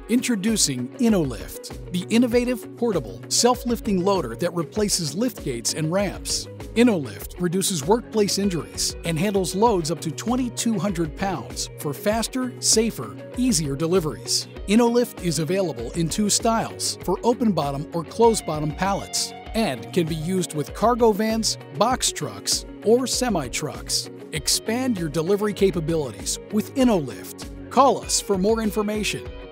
Introducing InnoLIFT, the innovative, portable, self-lifting loader that replaces lift gates and ramps. InnoLIFT reduces workplace injuries and handles loads up to 2,200 pounds for faster, safer, easier deliveries. InnoLIFT is available in 2 styles for open-bottom or closed-bottom pallets and can be used with cargo vans, box trucks, or semi-trucks. Expand your delivery capabilities with InnoLIFT. Call us for more information.